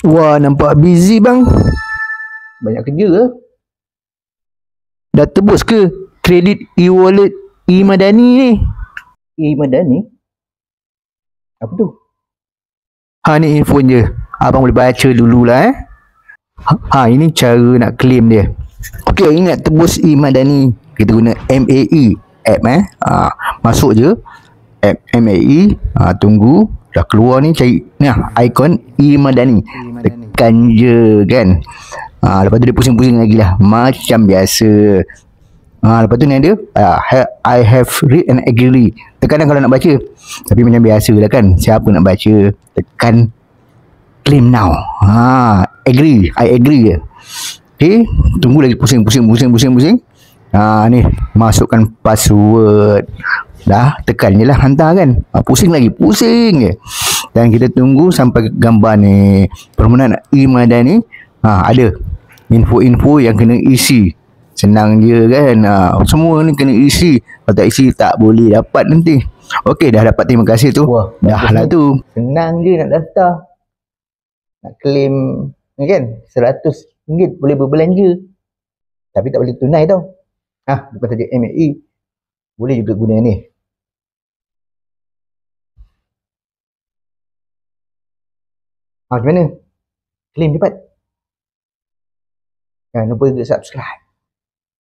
Wah, nampak busy bang. Banyak kerja ke? Dah tebus ke kredit e-wallet e-Madani ni? Madani? Apa tu? Ha, ni info je. Abang boleh baca dululah ini cara nak claim dia. Okey, ingat tebus e-Madani. Kita guna MAE app masuk je app MAE, tunggu dah keluar ni, cari ni ikon e-Madani. Tekan je kan. Lepas tu dia pusing-pusing lagi lah macam biasa. Lepas tu ni ada I have read and agree. Tekan kalau nak baca. Tapi macam biasa lah kan, siapa nak baca. Tekan claim now. Agree, I agree je. Okay, tunggu lagi pusing. Ni masukkan password. Dah, tekan je lah, hantar kan. Pusing je. Dan kita tunggu sampai gambar ni permohonan e-Madani ada info-info yang kena isi. Senang je kan. Semua ni kena isi. Kalau tak isi tak boleh dapat nanti. Okey, dah dapat, terima kasih tu. Wah, dah lah tu. Senang je nak daftar. Nak claim ni kan RM100 boleh berbelanja. Tapi tak boleh tunai tau. Lepas saja MAE boleh juga guna ni. Macam mana? Claim cepat. Jangan lupa subscribe.